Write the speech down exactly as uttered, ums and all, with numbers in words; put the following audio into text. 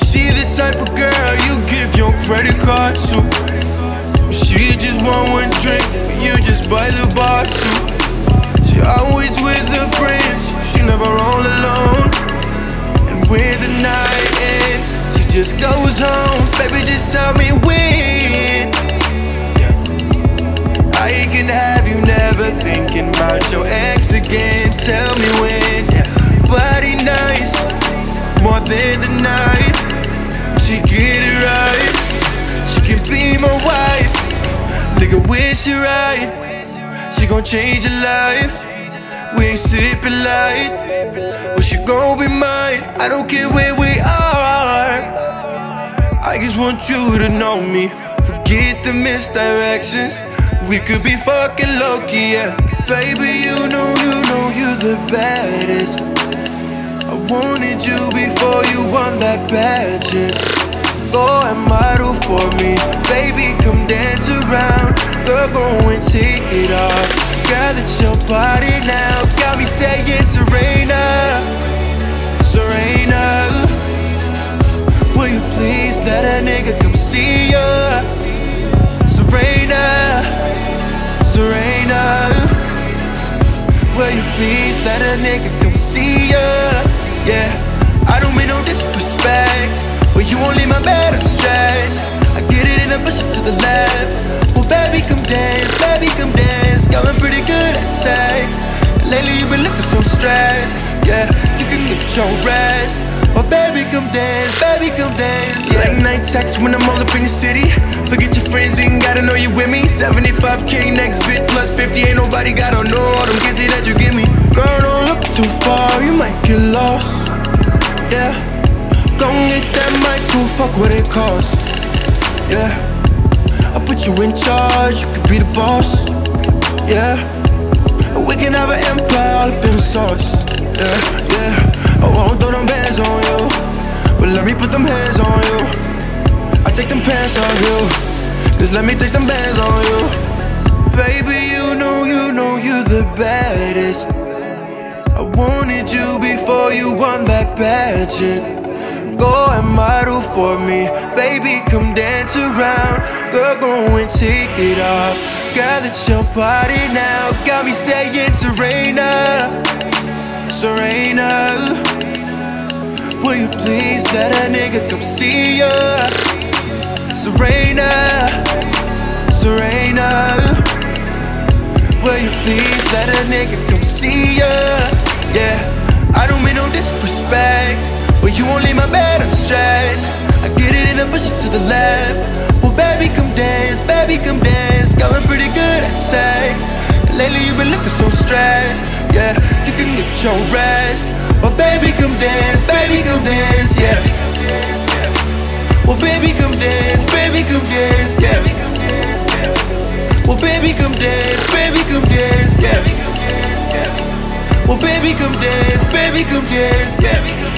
She the type of girl you give your credit card to. She just want one drink, you just buy the bar too. She always with her friends, she never all alone. And when the night ends, she just goes home. Baby, just tell me when. Yeah. I can have you never thinking about your ex again. Tell me when. Yeah. Body nice, more than the night. She get it right, she can be my wife. Nigga, wish she right, she gon' change your life. We ain't sippin' light, well she gon' be mine. I don't care where we are, I just want you to know me. Forget the misdirections, we could be fucking low-key, yeah. Baby, you know, you know you're the baddest. I wanted you before you won that pageant. Go and model for me, baby, come dance around. Girl, go and take it off. Girl, it's your body now. Got me saying Serena, Serena. Will you please let a nigga come see ya? Serena, Serena. Will you please let a nigga come see ya? Yeah, I don't mean no disrespect, but you won't leave my bed unstretched. I get it and I push it to the left. Well, baby, come dance, baby, come dance. Girl, I'm pretty good at sex. Lately, you've been looking so stressed. Yeah, you can get your rest. Well, baby, come dance, baby, come dance. Yeah. Late night text when I'm all up in the city. Forget your friends, ain't gotta know you with me. seventy-five K next fit plus fifty. Ain't nobody gotta know all them gizzy that you give me. Girl, don't look too far, you might get lost. Yeah, gon' get that mic, cool, fuck what it costs. Yeah, I'll put you in charge, you could be the boss. Yeah, and we can have an empire all up in the sauce. Yeah, yeah, I won't throw them bands on you, but let me put them hands on you. I take them pants off you, just let me take them bands on you. Baby, you know, you know you're the baddest. I wanted you before you won that pageant. Go and model for me, baby, come dance around. Girl, go and take it off. Girl, it's your body now. Got me saying Serena, Serena. Will you please let a nigga come see ya? Serena, Serena. Will you please let a nigga come see ya? Yeah, I don't mean no disrespect, but you won't leave my bed unstretched. I get it and I push it to the left. Well, baby, come dance, baby, come dance. Girl, I'm pretty good at sex. Lately, you've been looking so stressed. Yeah, you can get your rest. Well, baby, come dance, baby, come dance, yeah. Well, baby, come dance, baby, come dance, yeah. Well, baby, come dance, baby, come dance, yeah. Well, baby, come dance, baby, come dance, yeah.